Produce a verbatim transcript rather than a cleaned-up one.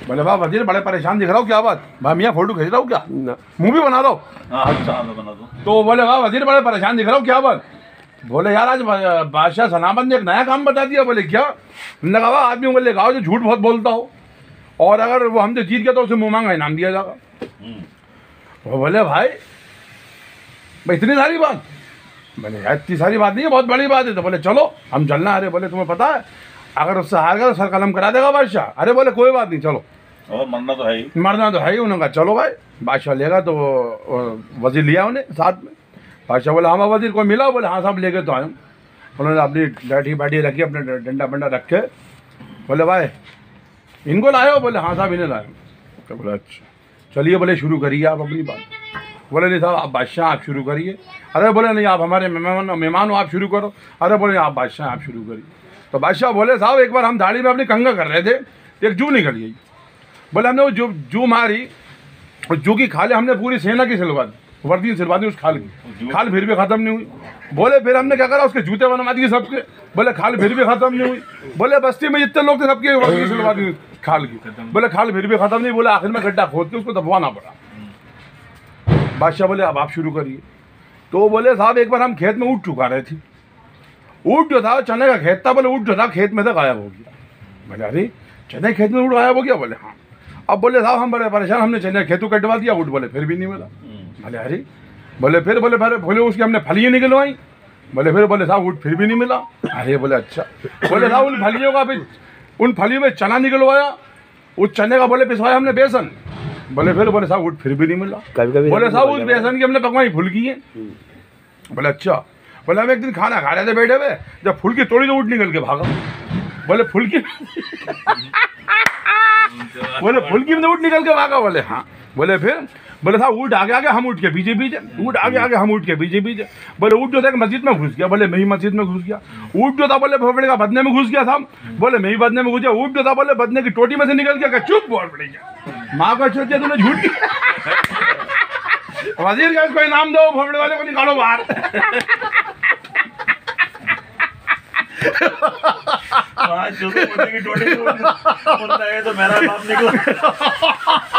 बोले वाह वजीर बड़े परेशान दिख रहा हूँ, क्या बात भाई मियाँ फोटो खींच रहा हूँ क्या, मुँह भी बना दो। अच्छा बना दो। तो बोले वाह वजीर बड़े परेशान दिख रहा हूँ, क्या बात। बोले यार आज बादशाह सनाबंद ने एक नया काम बता दिया। बोले क्या। हमने कहा आदमी को लेकर आओ जो झूठ बहुत बोलता हो, और अगर वो हमसे जीत गया तो उसे मुँह मांगा इनाम दिया जाएगा। वो बोले भाई भाई इतनी सारी बात। मैंने यार इतनी सारी बात नहीं है, बहुत बड़ी बात है। तो बोले चलो हम चलना। अरे बोले तुम्हें पता है अगर उससे हार गया तो सर कलम करा देगा बादशाह। अरे बोले कोई बात नहीं चलो, और मरना तो है ही, मरना तो है ही। उन्होंने कहा चलो भाई। बादशाह लेगा तो वजीर लिया उन्हें साथ में। बादशाह बोले हाँ वजीर को मिला। बोले हाँ साहब लेके तो आए। उन्होंने अपनी लाठी बाठी रखी, अपने डंडा बंडा रखे। बोले भाई इनको लाए हो। बोले हाँ साहब इन्हें लाए। तो बोले अच्छा चलिए बोले शुरू करिए आप अपनी बात। बोले नहीं साहब आप बादशाह आप शुरू करिए। अरे बोले नहीं आप हमारे मेहमान मेहमान हो आप शुरू करो। अरे बोले आप बादशाह आप शुरू करिए। तो बादशाह बोले साहब एक बार हम दाढ़ी में अपनी कंघा कर रहे थे, एक जू निकल गई। बोले हमने वो जू जू मारी, और जू की खाले हमने पूरी सेना की सिलवा दी, वर्दी सिलवा दी उस खाल की। खाल फिर भी ख़त्म नहीं हुई। बोले फिर हमने क्या करा उसके जूते बनवा दिए सबके। बोले खाल फिर भी ख़त्म नहीं हुई। बोले बस्ती में जितने लोग थे सबके वर्दी सिलवा दी खाल की। बोले खाल फिर भी ख़त्म नहीं। बोले आखिर में गड्ढा खोद के उसको दबवाना पड़ा। बादशाह बोले अब आप शुरू करिए। तो बोले साहब एक बार हम खेत में ऊँट चुका रहे थे, ऊँट जो था चने का खेत था। बोले ऊँट जो था खेत में से गायब हो गया। बोले अरे चने खेत में ऊँट गायब हो गया। बोले हाँ। अब बोले साहब हम बड़े परेशान, हमने चने खेतों कटवा दिया, ऊँट बोले फिर भी नहीं मिला। बोले अरे बोले फिर बोले फिर बोले उसकी हमने फलियाँ निकलवाई। बोले फिर बोले साहब ऊँट फिर भी नहीं मिला। अरे बोले अच्छा। बोले साहब उन फलियों का फिर उन फलियों में चना निकलवाया, उस चने का बोले पिसवाया हमने बेसन। बोले फिर बोले साहब ऊँट फिर भी नहीं मिला। बोले साहब उस बेसन की हमने पकवाई फुल्की है। बोले अच्छा। बोले हम एक दिन खाना खा रहे थे बैठे हुए, जब फुल्की तोड़ी तो ऊँट निकल के भागा। बोले फुल्की बोले फुल्की में ऊँट निकल के भागा। बोले हाँ। बोले फिर बोले साहब ऊँट आगे आगे हम ऊँट के पीछे पीछे, ऊँट आगे आगे हम ऊँट के पीछे पीछे। बोले ऊँट जो था मस्जिद में घुस गया। बोले मैं ही मस्जिद में घुस गया। ऊँट जो था बोले भोपड़े का बदने में घुस गया था। बोले मैं ही बदने में घुस गया। ऊँट जो था बोले बदने की टोटी में से निकल गया। चुप बोल पड़ी माँ को छोड़ दिया तूने झूठ की। वजीर का इसको इनाम दो, भोपड़े वाले को निकालो बाहर। जो तो मुझे की टोटी से बोलता है तो मेरा बाप निकला।